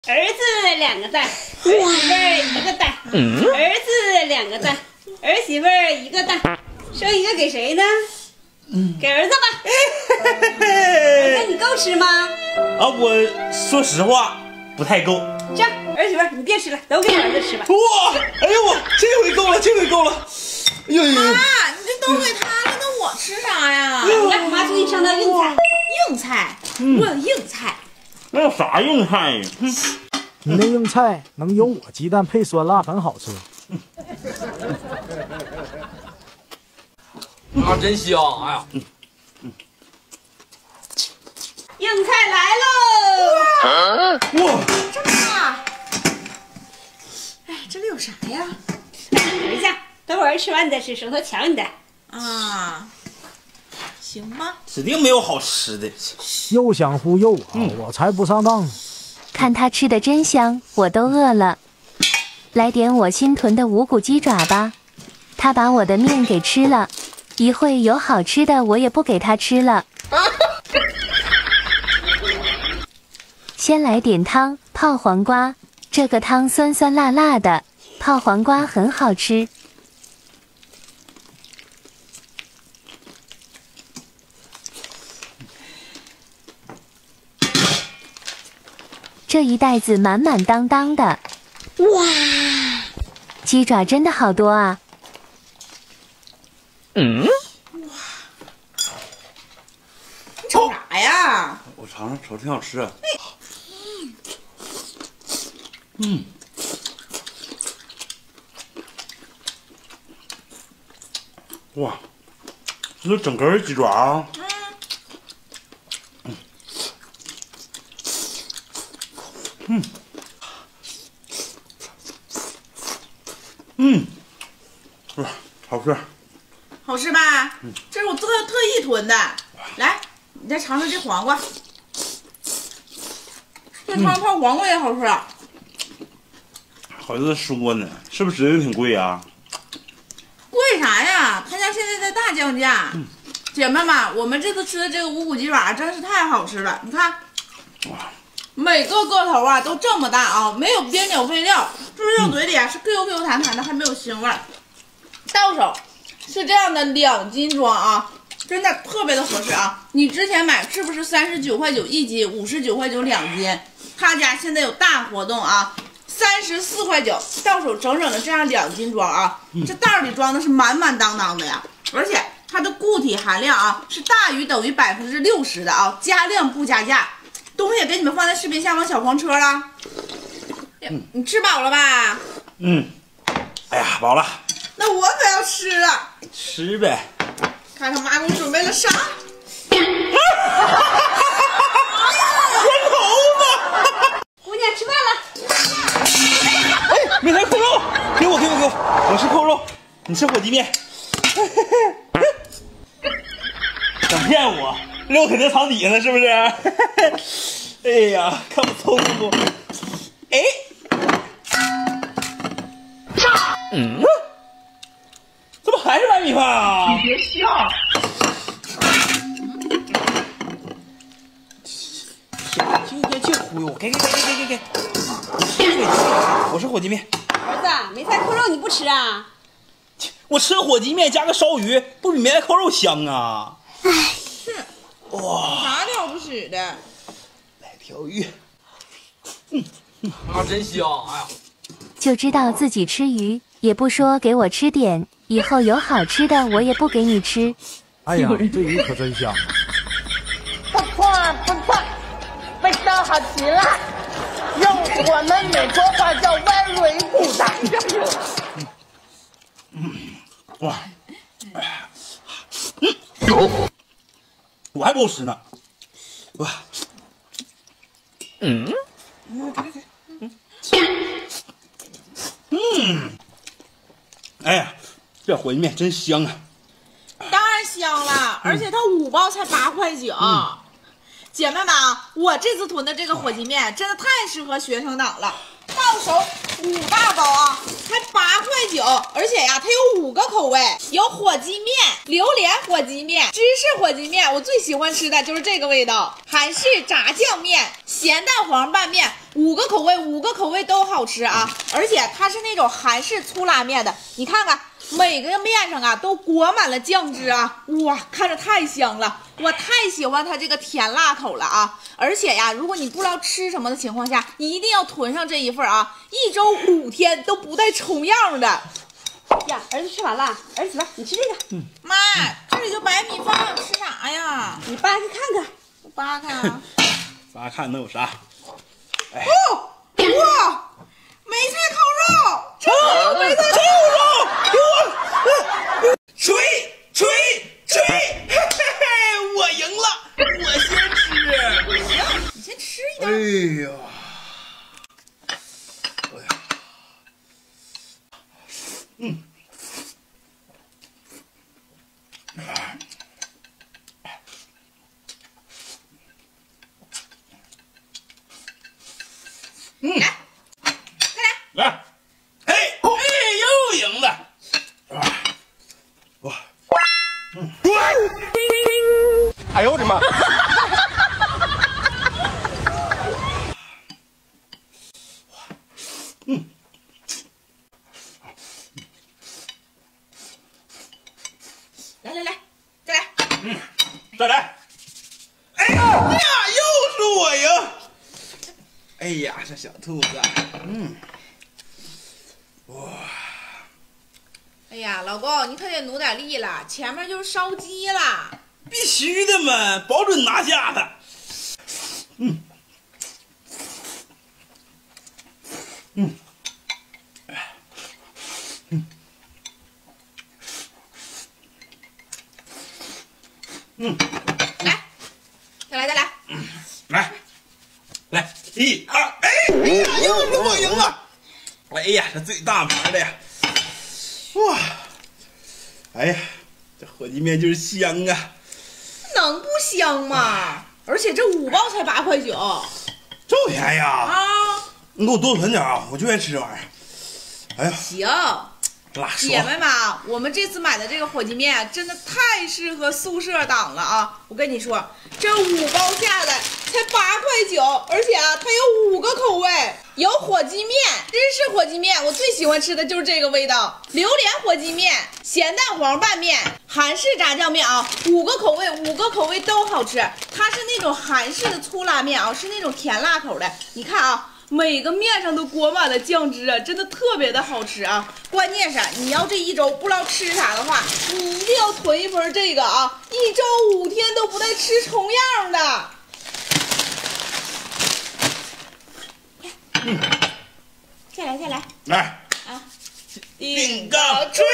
儿子2个蛋，儿媳妇1个蛋，儿子2个蛋，儿媳妇1个蛋，剩一个给谁呢？给儿子吧。儿子，你够吃吗？ 啊，我说实话不太够。 这样，儿媳妇你别吃了，都给儿子吃吧。 哇，哎呦我这回够了，这回够了。哎呦呦！ 妈，你这都给他了，那我吃啥呀？ 来，妈给你上道硬菜。 硬菜，我有硬菜。 那有啥硬菜呀？ 你那硬菜能有我鸡蛋配酸辣很好吃。 啊，真香！哎呀， 硬菜来喽！ 哇， 这么大！哎，这里有啥呀？ 等一下，等会儿吃完你再吃，手头抢你的。 啊，行吧。 指定没有好吃的。 又想忽悠我，我才不上当。 看他吃的真香，我都饿了。来点我新囤的无骨鸡爪吧。他把我的面给吃了，一会有好吃的我也不给他吃了。先来点汤，泡黄瓜。这个汤酸酸辣辣的，泡黄瓜很好吃。这一袋子满满当当的，哇！鸡爪真的好多啊！ 你瞅啥呀？ 我尝尝，瞅着挺好吃啊。哇，这是整根鸡爪啊！哇，好吃。 好吃吧？这是我特意囤的。来，你再尝尝这黄瓜。这汤泡黄瓜也好吃。 好像是说呢，是不是指定挺贵啊？ 贵啥呀？他家现在在大降价。姐妹们，我们这次吃的这个无骨鸡爪真是太好吃了。你看，每个个头啊都这么大啊，没有边角废料，吃到嘴里啊是 Q Q 弹弹的，还没有腥味儿。到手是这样的2斤装啊，真的特别的合适啊！你之前买是不是39.9块1斤，59.9块2斤？他家现在有大活动啊，34.9块，到手整整的这样2斤装啊，这袋里装的是满满当当的呀，而且它的固体含量啊是大于等于60%的啊，加量不加价。东西也给你们放在视频下方小黄车了。你吃饱了吧？ 哎呀，饱了。 那我可要吃了。 吃呗。 看他妈给我准备了啥？ 砖头子。 姑娘吃饭了。 哎，没来扣肉，给我，我吃扣肉，你吃火鸡面。想骗我？肉肯定藏底下呢，是不是？哎呀，看我聪明不？哎，怎么还是白米饭啊？ 你别笑。净忽悠我，给，我吃火鸡面。 儿子，梅菜扣肉你不吃啊？ 我吃火鸡面加个烧鱼，不比梅菜扣肉香啊？ 是。 哇， 啥了不起的？ 来条鱼。 啊，真香！哎呀， 就知道自己吃鱼，也不说给我吃点，以后有好吃的我也不给你吃。 哎呀，这鱼可真香！ 不错，味道好极了，用我们美国话叫歪蕊骨的。 哇，我还不够吃呢。哇，哎呀，这火鸡面真香啊！ 当然香了，而且它5包才8块9。姐妹们啊，我这次囤的这个火鸡面真的太适合学生党了，到手5大包啊， 才8.9块，而且呀，它有5个口味，有火鸡面、榴莲火鸡面、芝士火鸡面，我最喜欢吃的就是这个味道。韩式炸酱面、咸蛋黄拌面，5个口味，5个口味都好吃啊！而且它是那种韩式粗拉面的，你看看。每个面上啊都裹满了酱汁啊，哇，看着太香了！我太喜欢它这个甜辣口了啊！而且呀，如果你不知道吃什么的情况下，一定要囤上这一份啊，1周5天都不带重样的。 呀，儿子吃完了，儿子来，你吃这个。 妈，这里就白米饭，吃啥呀？ 你扒开看看， 我扒开啊。 大家看能有啥？哎， 哦，哇！梅菜烤肉，这梅菜烤肉， 吹，嘿嘿嘿，我赢了，我先吃。 你先吃一点。 哎呀，来，哎，又赢了。哇，哎呦我的妈！ 来，再来。 再来。哎呀，又是我赢。哎呀，这小兔子，哇！ 哎呀，老公，你可得努点力了，前面就是烧鸡了。 必须的嘛，保准拿下的。来，1、2，哎呀，又是我赢了！哎呀，这最大盘的呀！哇，哎呀，这火鸡面就是香啊！ 能不香吗？而且这5包才8.9， 这么便宜啊！ 啊！ 你给我多囤点啊，我就爱吃这玩意儿。哎呀， 行， 辣爽！ 姐妹们，我们这次买的这个火鸡面真的太适合宿舍党了啊！我跟你说，这5包下来才8.9，而且啊，它有5个口味，有火鸡面、芝士火鸡面，我最喜欢吃的就是这个味道；榴莲火鸡面、咸蛋黄拌面、韩式炸酱面啊，5个口味，5个口味都好吃。它是那种韩式的粗拉面啊，是那种甜辣口的。你看啊。每个面上都裹满了酱汁啊，真的特别的好吃啊！关键是你要这1周不知道吃啥的话，你一定要囤一份这个啊，1周5天都不带吃重样的。再来来啊！ 顶杠吹。